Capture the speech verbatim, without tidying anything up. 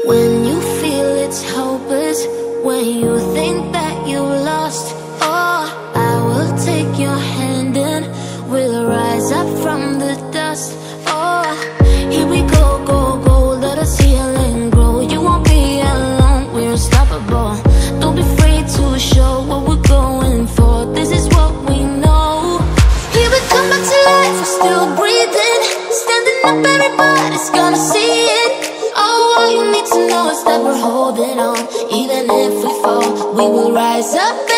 When you feel it's hopeless, when you think that you lost, oh, I will take your hand and we'll rise up from the dust. Oh, here we go, go, go, let us heal and grow. You won't be alone, we're unstoppable. Don't be afraid to show what we're going for. This is what we know. Here we come back to life, we're still breathing. Standing up, everybody's gonna see it. All you need to know is that we're holding on. Even if we fall, we will rise up.